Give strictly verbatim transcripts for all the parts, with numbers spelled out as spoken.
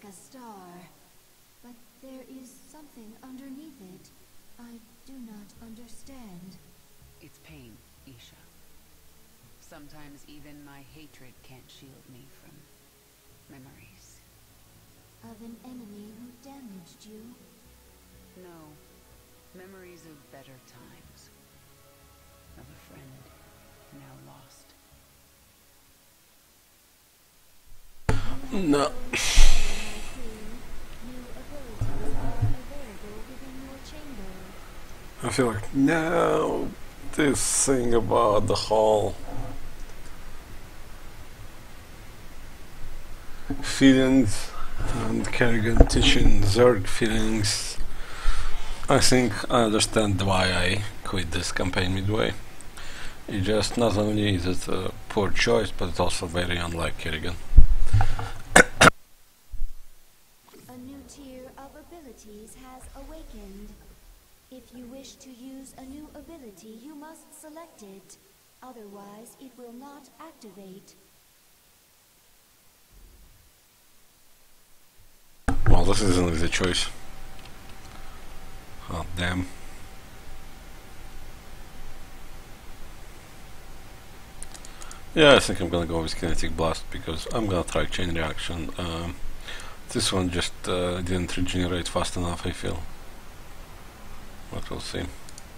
a star, but there is something underneath it. I do not understand. It's pain, Isha. Sometimes even my hatred can't shield me from memories. Of an enemy who damaged you? No. Memories of better times. Of a friend now lost. No. I feel like, no, this thing about the whole feelings and Kerrigan teaching Zerg feelings. I think I understand why I quit this campaign midway. It just not only is it a poor choice, but it's also very unlike Kerrigan. A new tier of abilities has awakened. If you wish to use a new ability, you must select it. Otherwise, it will not activate. Well, this isn't the choice. Oh, damn. Yeah, I think I'm gonna go with Kinetic Blast because I'm gonna try Chain Reaction. Um, this one just uh, didn't regenerate fast enough, I feel. But we'll see.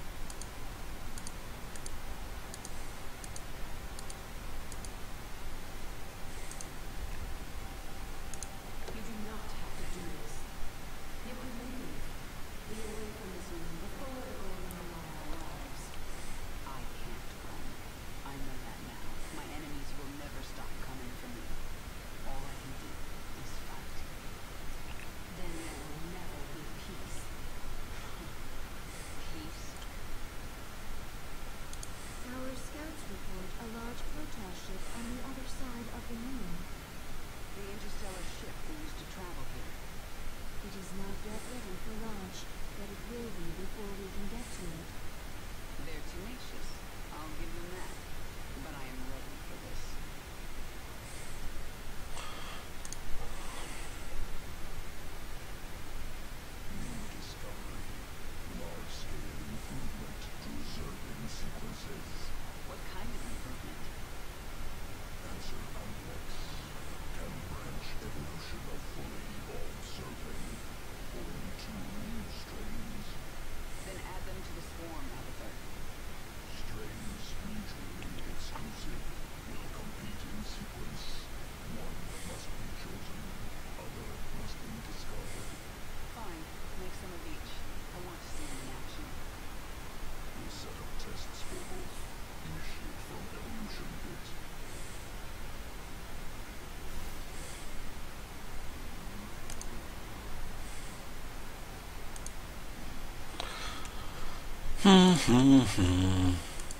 Hmm.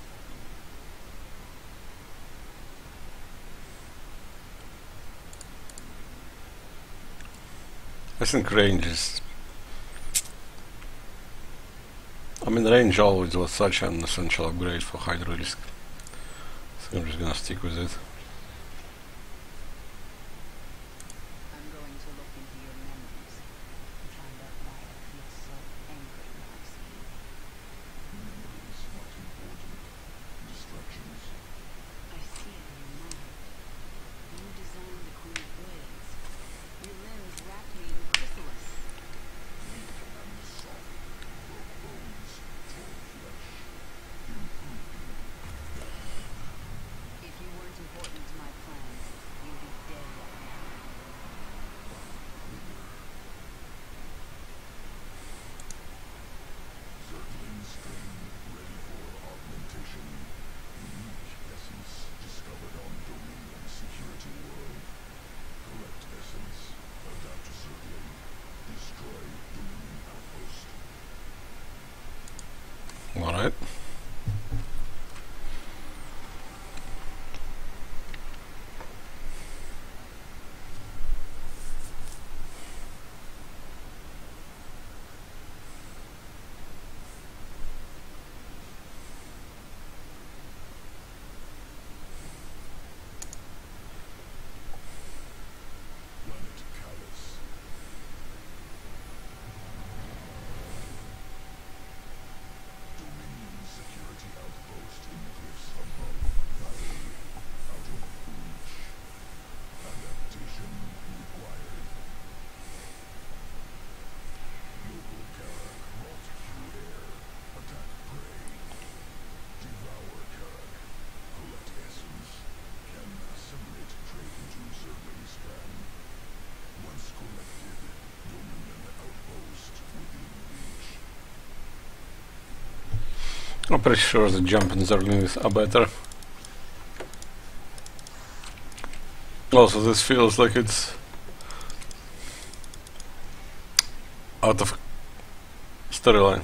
I think range is... I mean, range always was such an essential upgrade for Hydro Risk. So I'm just gonna stick with it. I'm pretty sure the jump in Zerglings are better. Also, this feels like it's out of storyline.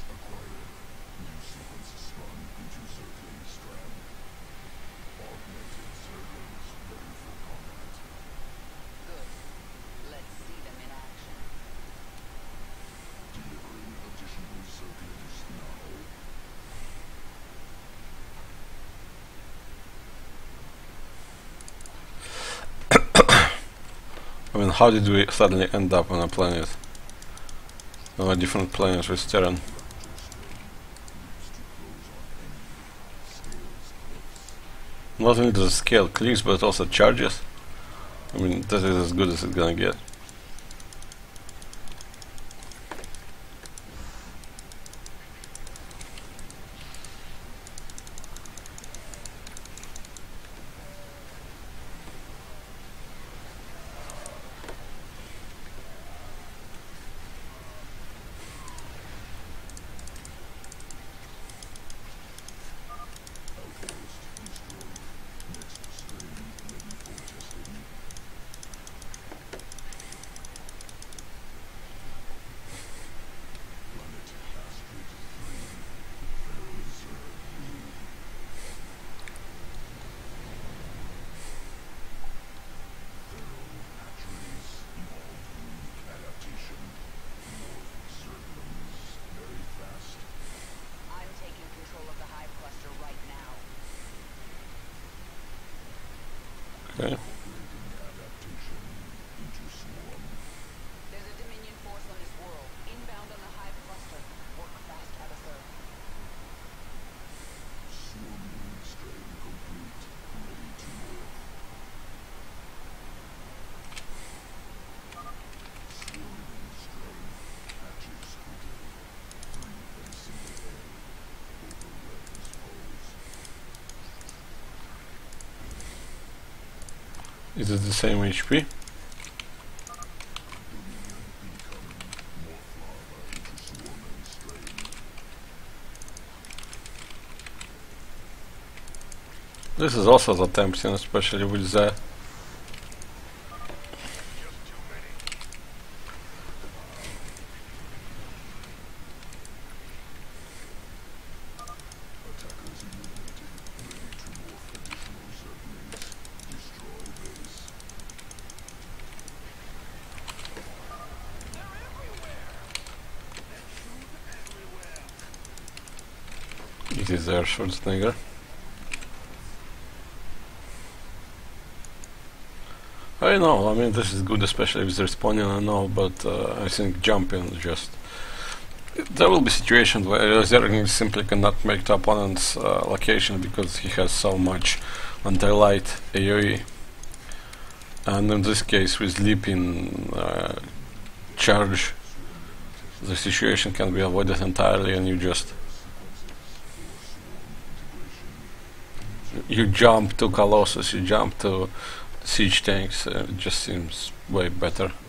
I mean, how did we suddenly end up on a planet? On a different planet with Terran? Not only does it scale clicks, but also charges. I mean, that is as good as it's gonna get. Okay. There's a Dominion force on this world, inbound on the Hive cluster. Work fast, Abathur. Swarming strain complete. Ready to move. Swarming strain. Hatches fitted. Three facing the A. Overwhelms foes. Is it the same H P? This is also the tempting, especially with the Attackers eliminated. Ready to morph additional Zerglings. Destroy base. it is there, Schwarzenegger. I know, I mean this is good, especially with respawning, I know, but uh, I think jumping just... There will be situations where Zergling simply cannot make the opponent's uh, location because he has so much anti-light A O E. And in this case, with leaping uh, charge, the situation can be avoided entirely, and you just... You jump to Colossus, you jump to siege tanks, uh, it just seems way better.